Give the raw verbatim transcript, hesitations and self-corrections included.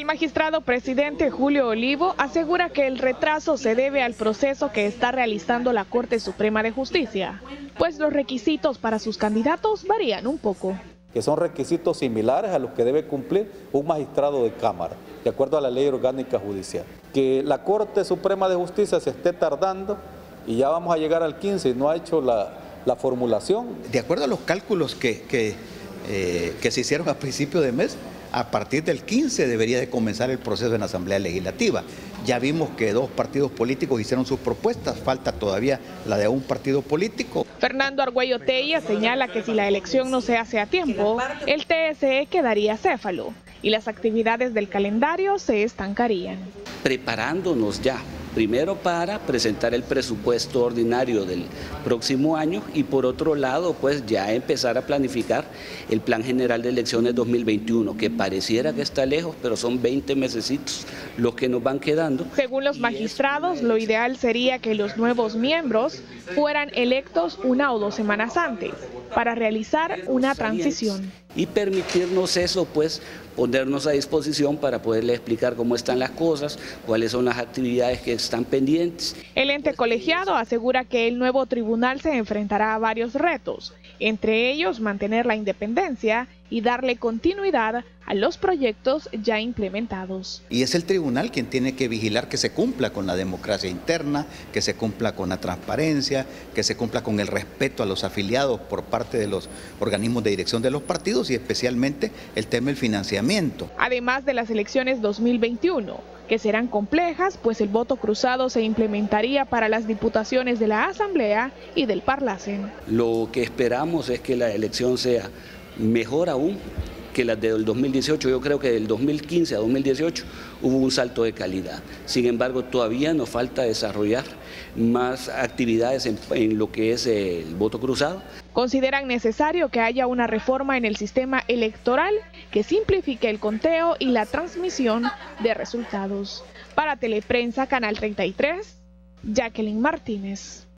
magistrado presidente Julio Olivo asegura que el retraso se debe al proceso que está realizando la Corte Suprema de Justicia, pues los requisitos para sus candidatos varían un poco. Que son requisitos similares a los que debe cumplir un magistrado de Cámara, de acuerdo a la Ley Orgánica Judicial. Que la Corte Suprema de Justicia se esté tardando y ya vamos a llegar al quince y no ha hecho la, la formulación. De acuerdo a los cálculos que, que, eh, que se hicieron a principio de mes, a partir del quince debería de comenzar el proceso en la Asamblea Legislativa. Ya vimos que dos partidos políticos hicieron sus propuestas, falta todavía la de un partido político. Fernando Argüello Tella señala que si la elección no se hace a tiempo, el T S E quedaría céfalo y las actividades del calendario se estancarían. Preparándonos ya, primero para presentar el presupuesto ordinario del próximo año y por otro lado pues ya empezar a planificar el Plan General de Elecciones dos mil veintiuno, que pareciera que está lejos, pero son veinte mesecitos los que nos van quedando. Según los magistrados, lo ideal sería que los nuevos miembros fueran electos una o dos semanas antes para realizar una transición. Y permitirnos eso, pues ponernos a disposición para poderle explicar cómo están las cosas, cuáles son las actividades que están pendientes. El ente colegiado asegura que el nuevo tribunal se enfrentará a varios retos, entre ellos mantener la independencia y darle continuidad a los proyectos ya implementados. Y es el tribunal quien tiene que vigilar que se cumpla con la democracia interna, que se cumpla con la transparencia, que se cumpla con el respeto a los afiliados por parte de los organismos de dirección de los partidos y especialmente el tema del financiamiento. Además de las elecciones dos mil veintiuno, que serán complejas, pues el voto cruzado se implementaría para las diputaciones de la Asamblea y del Parlacen. Lo que esperamos es que la elección sea mejor aún que las del dos mil dieciocho. Yo creo que del dos mil quince a dos mil dieciocho hubo un salto de calidad. Sin embargo, todavía nos falta desarrollar más actividades en, en lo que es el voto cruzado. Consideran necesario que haya una reforma en el sistema electoral que simplifique el conteo y la transmisión de resultados. Para Teleprensa, Canal treinta y tres, Jacqueline Martínez.